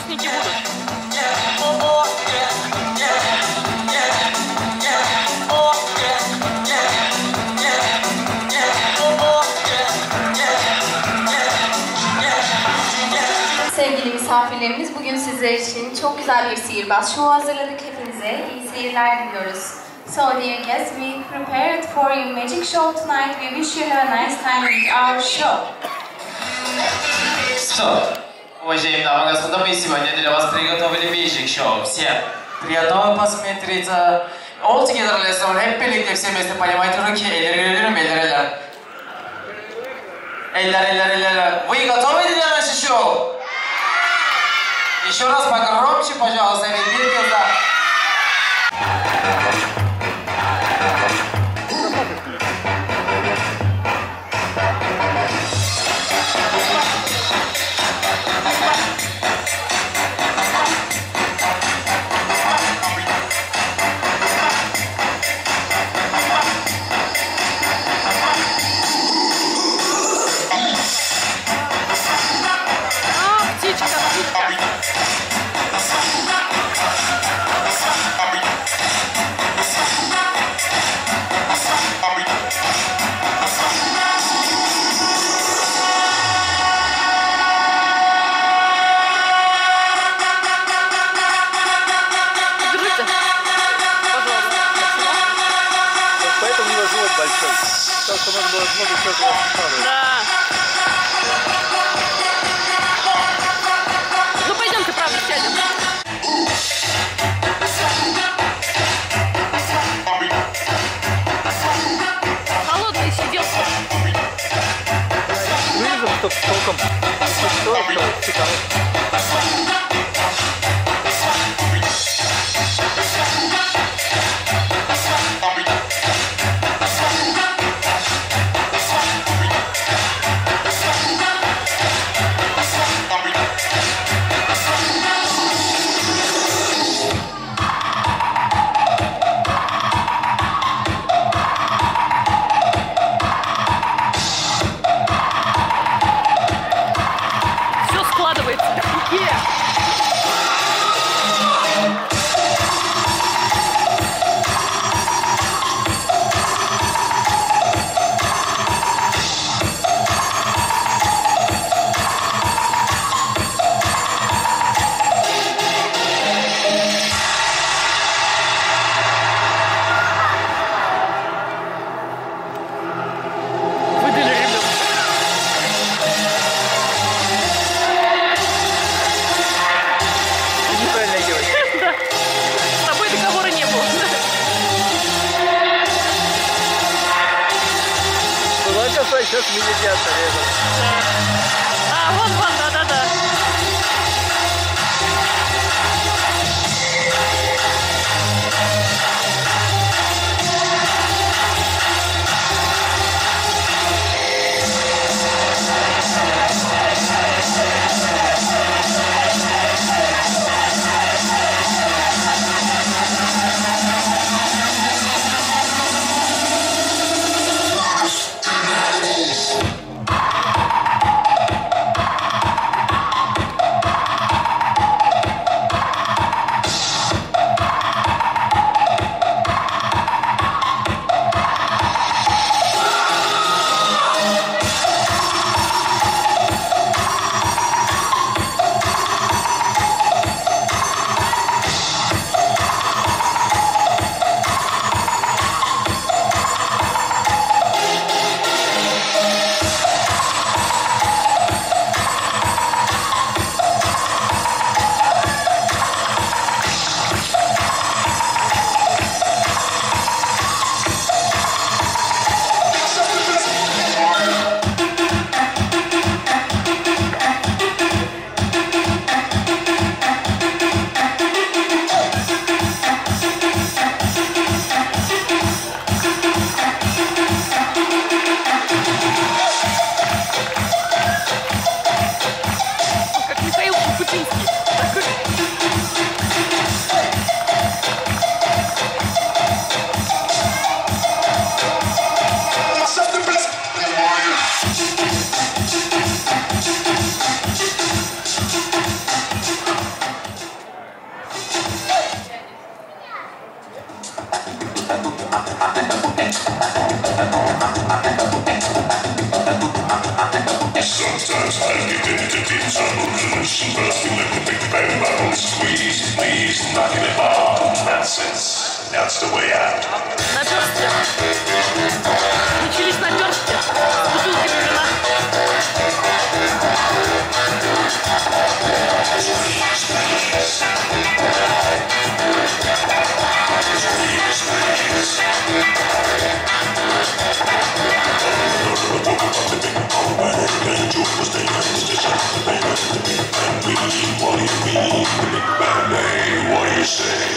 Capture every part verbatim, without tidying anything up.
наушники будут. Sevgili misafirlerimiz, bugün sizler için çok güzel bir sihirbaz şovu hazırladık hepinize. İyi seyirler diliyoruz. So dear guests, we prepared for you magic show tonight. We wish you have a nice time with our show. Что, уважаемые дамы и господа, мы сегодня для вас приготовили magic show. Все готовы посмотреть? All together, let's go. Hep birlikte все вместе поднимайте руки, eller eller eller eller. Eller eller eller. Вы готовы для нашего шоу? Еще раз погромче, пожалуйста, ведите за... Потому что можно было много всего рассказывать. Да. Ну пойдемте, правда, сядем. Холодный сидел. Вырезом, чтобы толком не цикало. Сейчас мини-театр рядом. А, вон, вон, да-да-да. That's the way out. Наперстки. Начались наперстки. Бутылками вина. What do you say?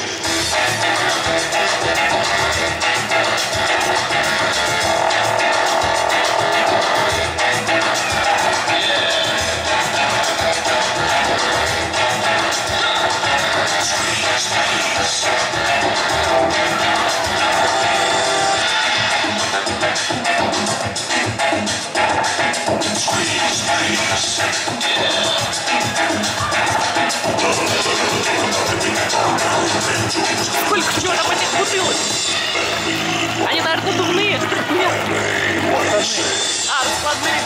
Сколько всего там этих бутылок? Они, наверное, надувные, что ли? Нет. А, раскладные.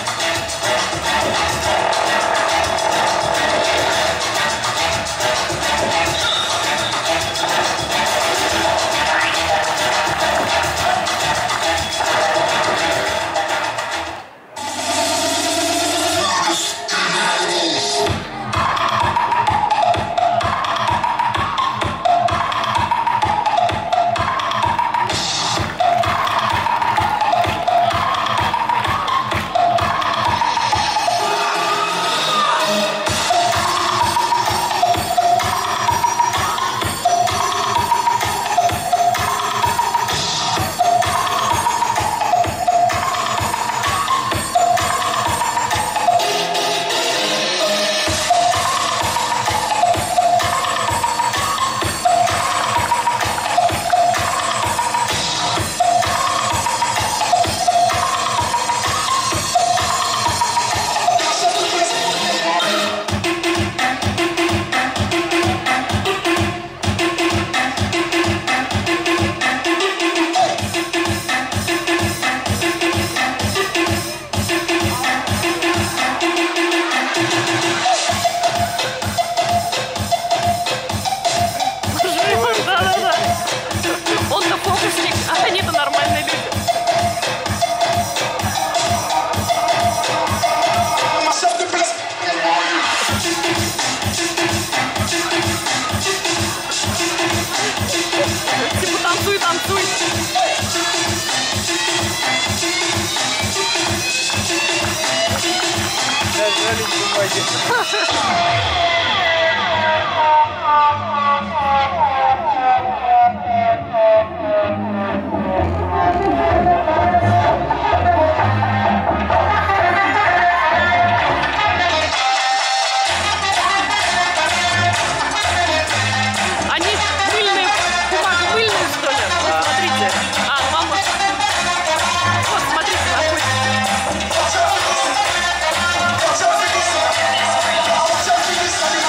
This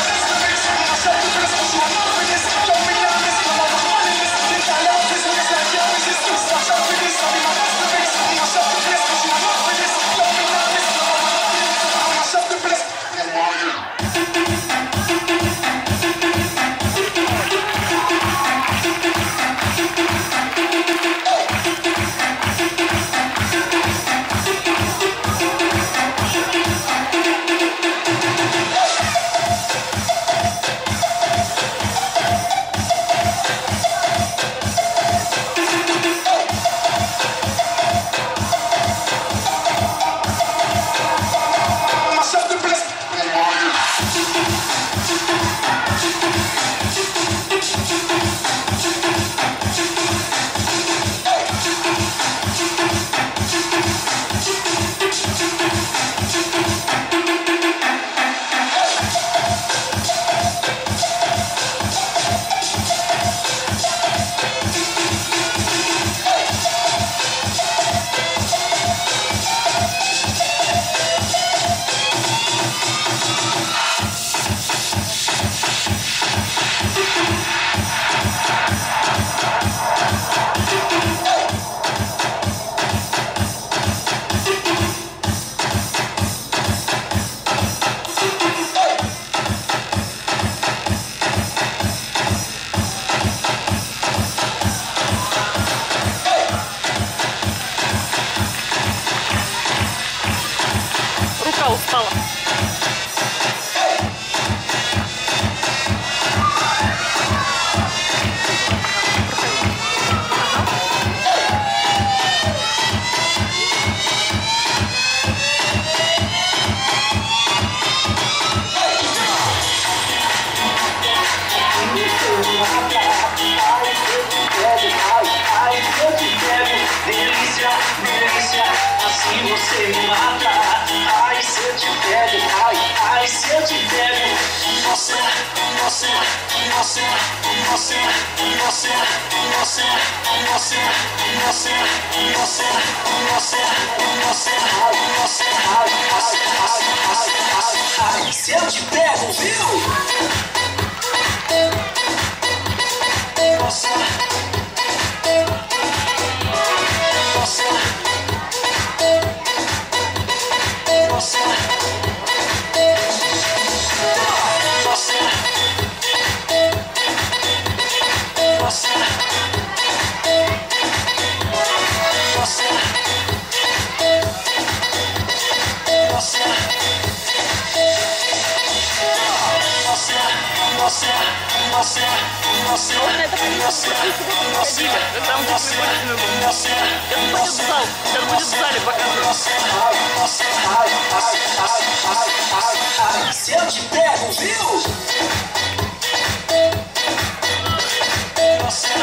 рука устала. Assim você me mata. Ai, se eu te pego, ai, ai, se eu te pego. Você, você, você, você, você, você, você, você, você, você, você, você, ai, ai, ai, ai, ai, se eu te pego, viu? Você, você. Você, você, você, você, você, você, você, você, Можно это você, проходили, когда он здесь прикольный был. Сейчас пойдет в зал, сейчас будет в зале показывать. Se eu te pego, viu? Você,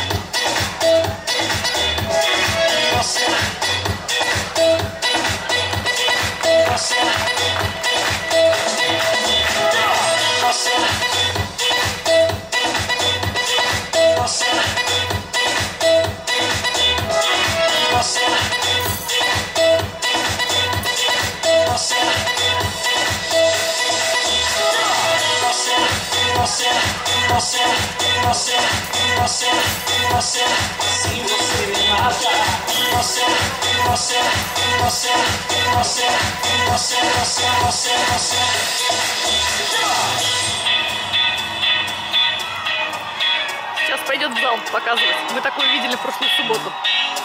você, você, você, você, você, você, você, você, você, você, assim você me mata. Você, você, você, você, você, você, você, você. Сейчас пойдет в зал показывать. Мы такое видели в прошлую субботу.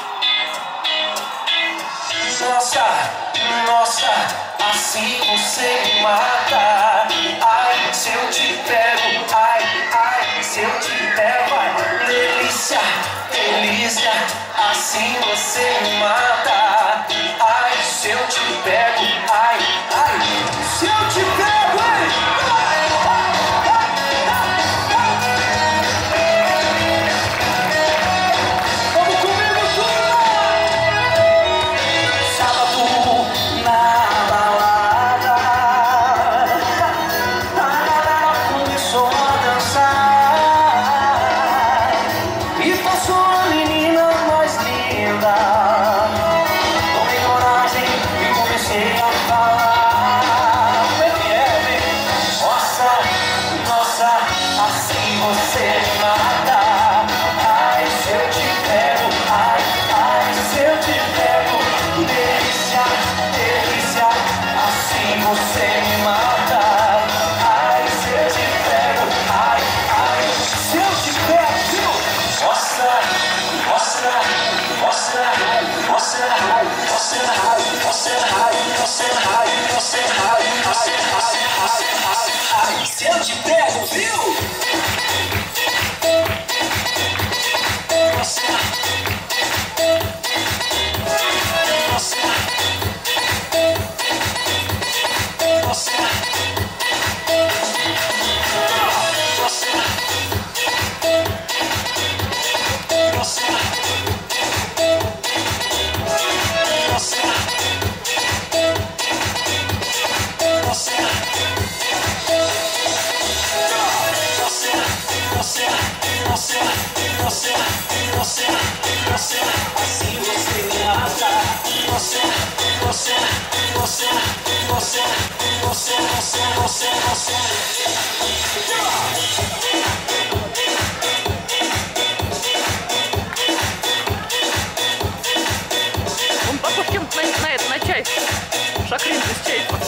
Nossa, nossa, assim você me mata. Ai, se eu te pego, ai, ai, se eu te pego, ai, delícia, delícia, assim você me mata. Ai, se eu te pego, ai, ai, se eu te pego, ai. Se eu te pego, viu? Você, você, você, Он похож чем-то на, на это, на чай. Шакрин из чайфа.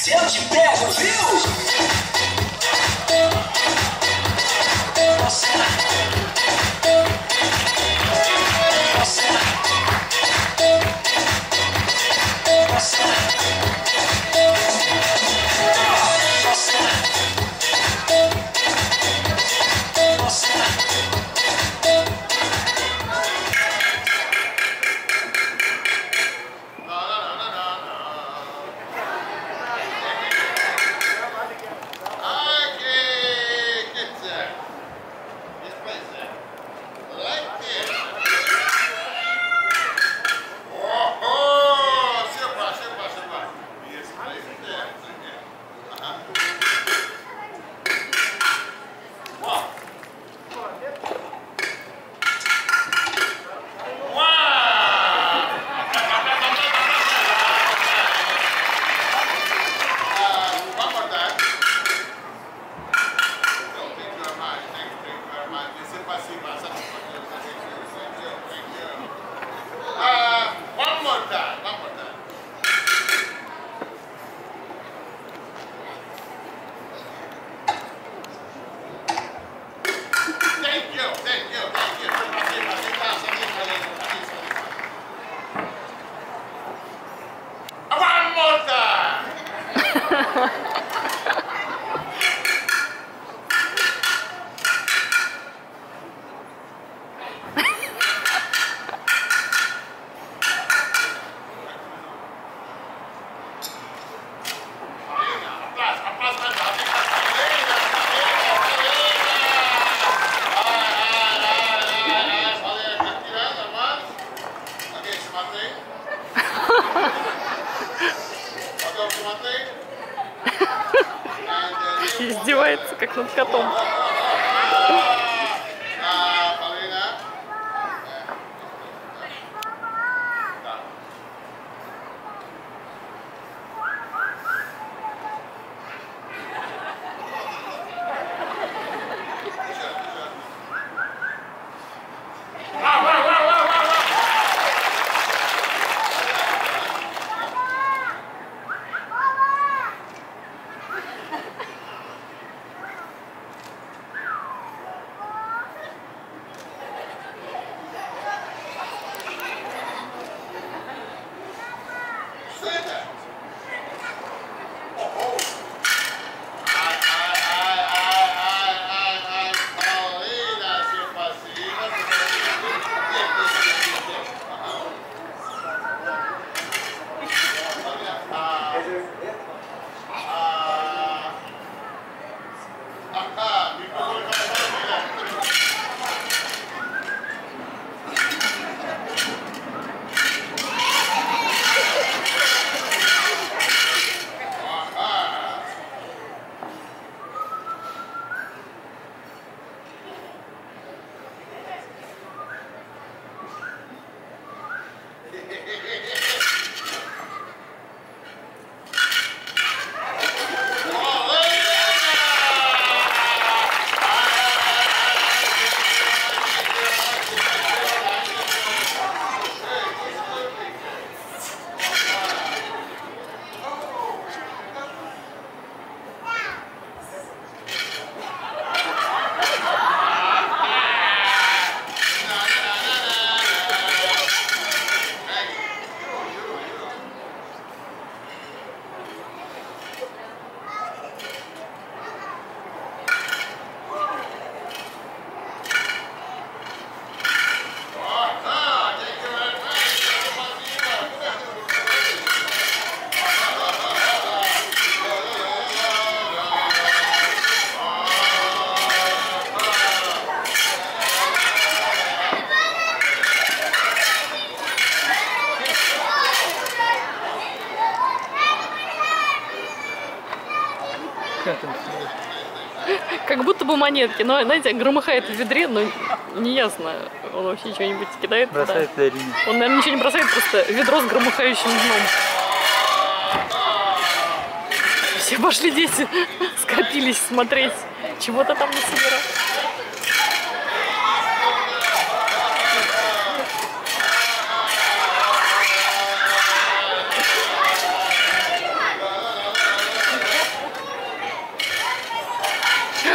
se eu te pego, viu? Você, você, você, você, Издевается, как над котом. Как будто бы монетки, но, знаете, громыхает в ведре, но не ясно, он вообще что-нибудь кидает туда. Бросает Дарине. Он, наверное, ничего не бросает, просто ведро с громыхающим дном. Все пошли дети, скопились смотреть, чего-то там насобирал.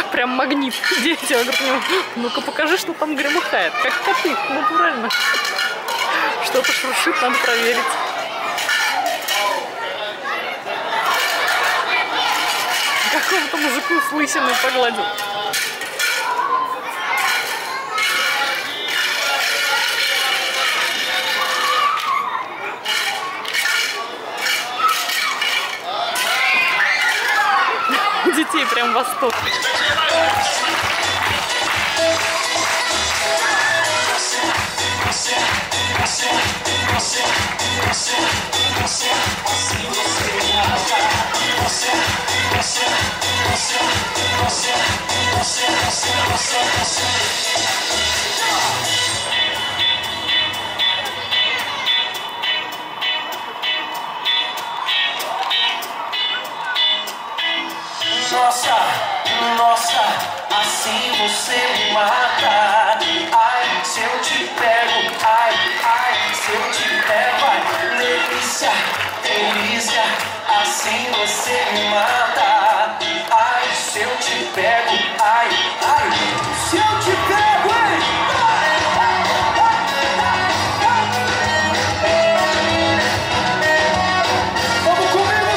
Прям магнит. Дети, я говорю, ну-ка покажи, что там громыхает. Как коты, натурально. Что-то шуршит, надо проверить. Какого-то мужику с лысиной погладил. Детей прям восторг. Nossa, nossa, assim você me mata. Ai, se eu te pego, ai, ai, se eu te pego, ai, delícia, delícia, assim você me mata. Ai, se eu te pego, ai, ai, se eu te pego, ai. Vamos comigo,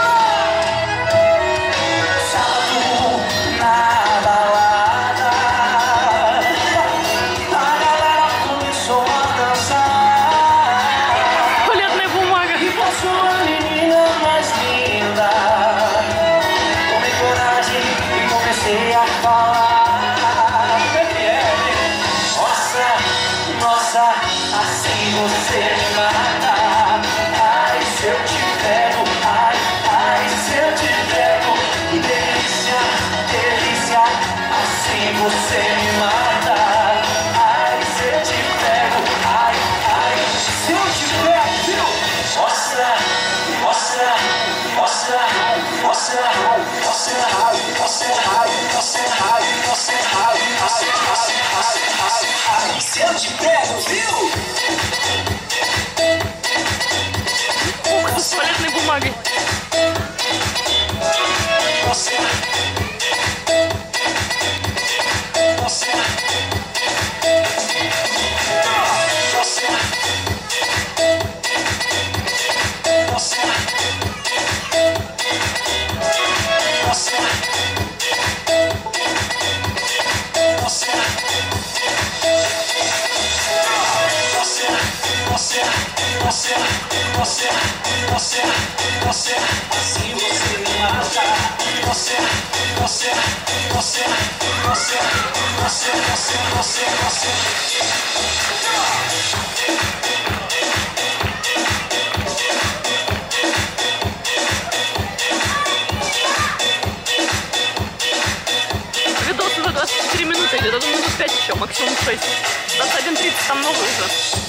você me mata. Ai, se eu te pego, ai, ai, se eu te pego, que delícia, delícia, assim você me mata. Ai, se eu te pego, ai, ai, se eu te pego, viu? Mostra, mostra, mostra, mostra, mostra, mostra, mostra, mostra, se eu te pego, viu? С туалетной бумагой. Você, você, você, você, assim você me mata. Você, você, você, você, você, você, você, você. Видос уже двадцать четыре минуты, где-то минут пять еще, максимум шесть. двадцать один тридцать там много уже.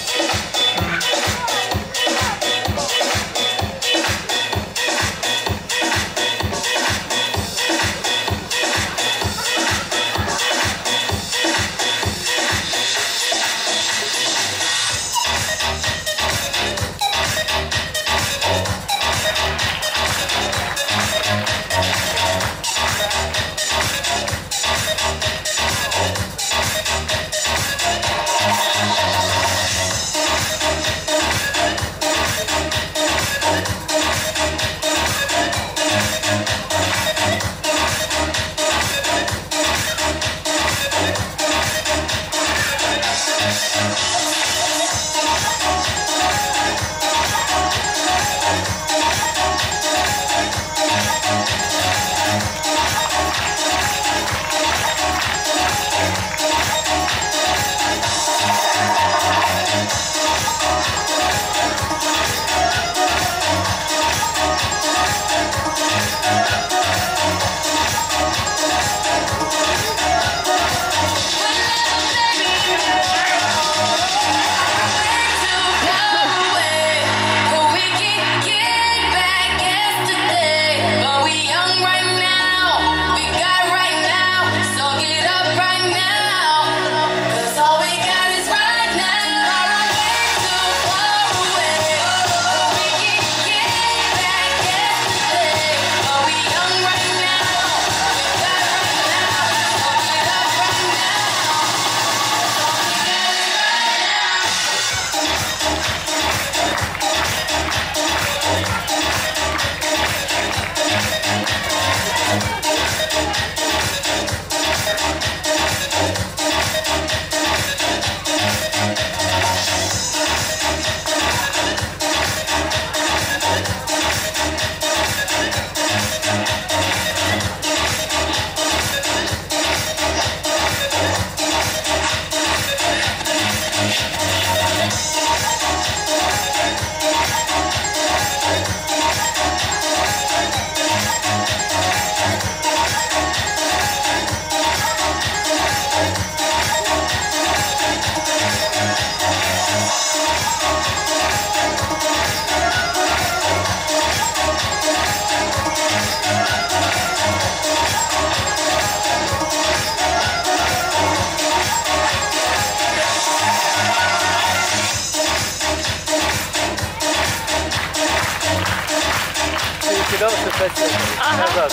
Ага. назад.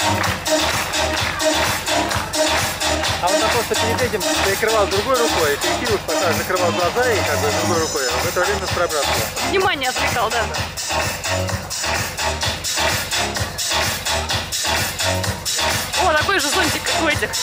А он просто перед этим прикрывал другой рукой, и перекидывал, пока закрывал глаза и как бы другой рукой, а в это время пробрасывал. Внимание отвлекал, да. О, такой же зонтик, как у этих.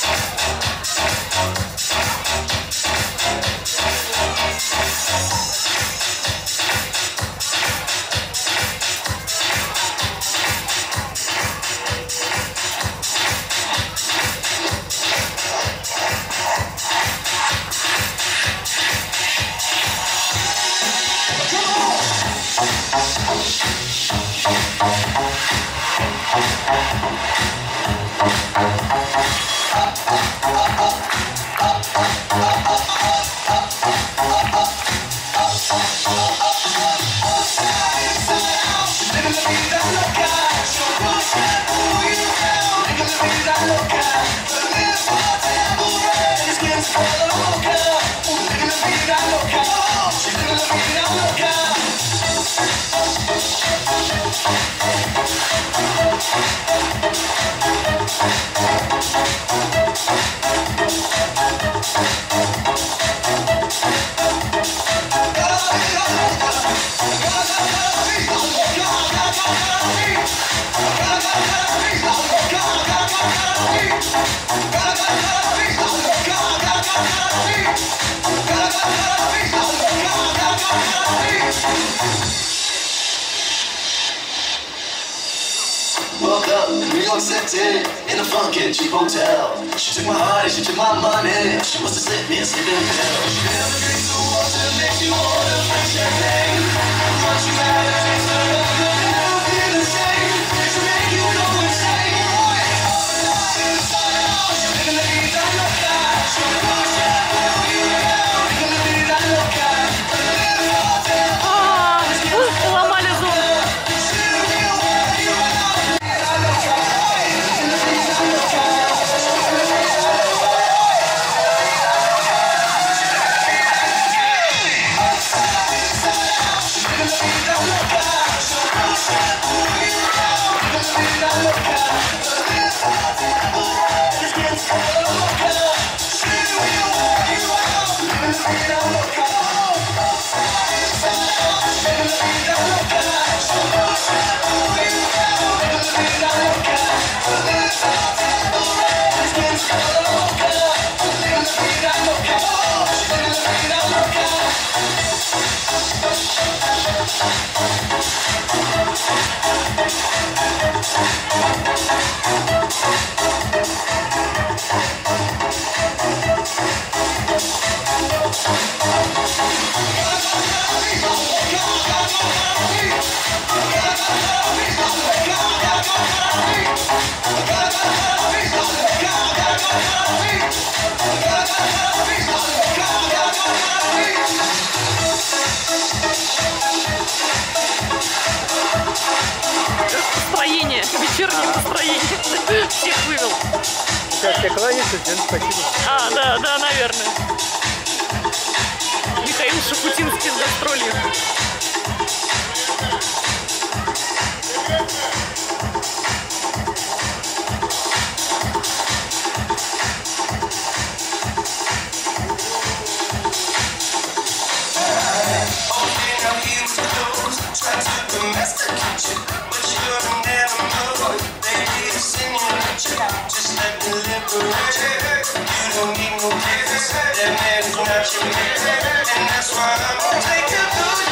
Woke up in New York City in a funky cheap hotel. She took my heart and she took my money. She must have slipped me a sleeping pill. She never drinks the water, makes you wanna drink champagne. Once you had her, drinks the love, you'll never feel the same. She make you go insane. She's living la vida loca. She'll wash it for you now. Living la vida loca. Поломали зон. Настроение, вечернее настроение. Всех вывел. Сейчас все кланяются, всем спасибо. А, да, да, наверное. Михаил Шапутинский с гастролью. Just let me liberate you. You don't need no kiss. That man is not your man, and that's why I'm gonna take a good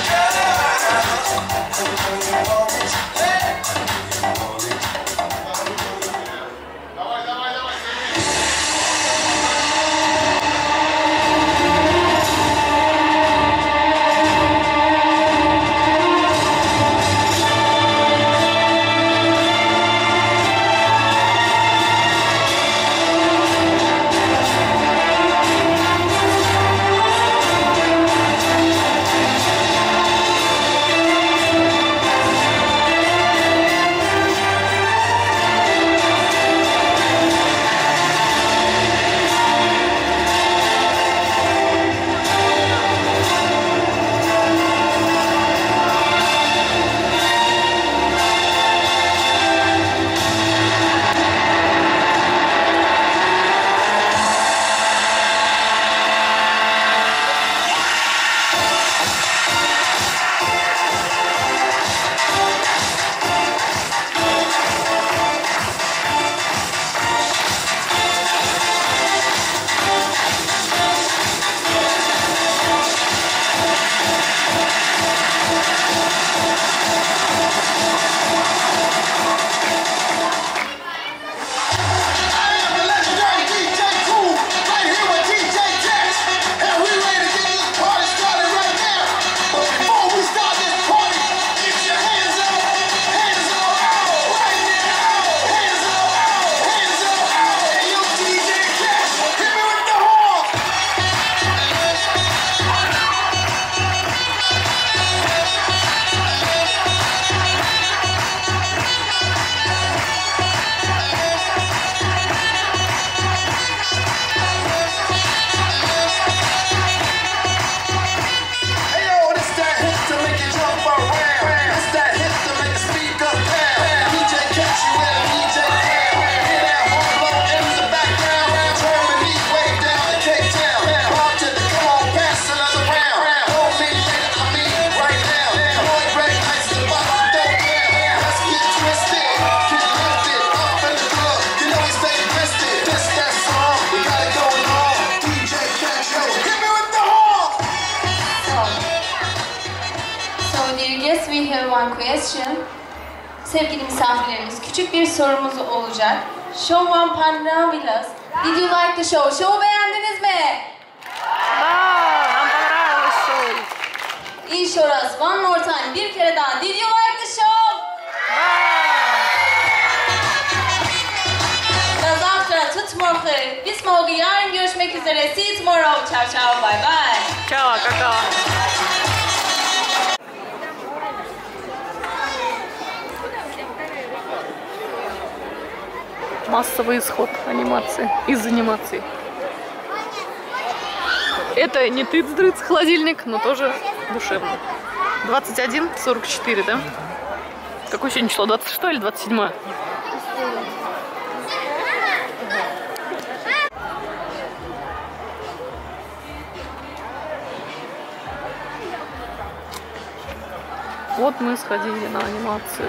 one question. Sevgili misafirlerimiz, küçük bir sorumuz olacak. Show one Panavilas. Did you like the show? Show'u beğendiniz mi? Еще раз, one more time, bir kere daha. Did you like the show? Da завтра, tutmorgen. Bis morgen, yarın görüşmek üzere. See you tomorrow. Ciao, ciao, bye bye. Ciao, какао. Массовый исход анимации из анимации. Это не тыц-дрыц холодильник, но тоже душевно. двадцать один сорок четыре, да? Какое сегодня число? двадцать шестое или двадцать седьмое? Вот мы сходили на анимацию.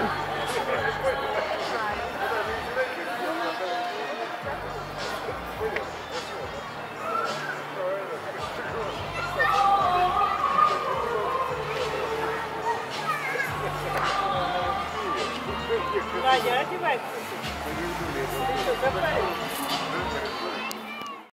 Ваня, одевайся.